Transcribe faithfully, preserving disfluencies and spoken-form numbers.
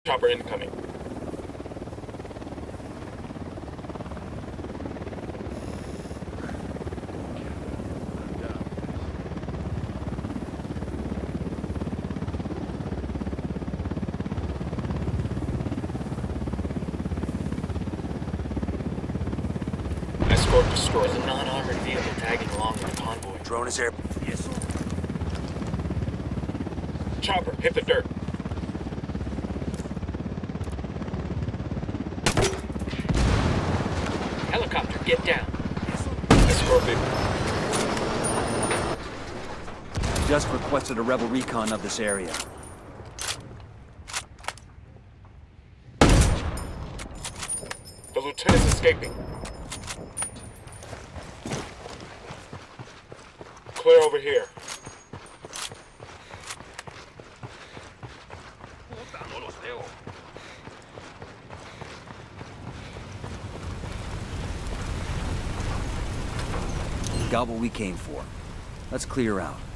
Chopper incoming. Escort destroyed. There's a non-armored vehicle tagging along with the convoy. Drone is air. Yes. Chopper, hit the dirt. Helicopter, get down. Escort vehicle. Just requested a rebel recon of this area. The lieutenant's escaping. Clear over here. Got what we came for. Let's clear out.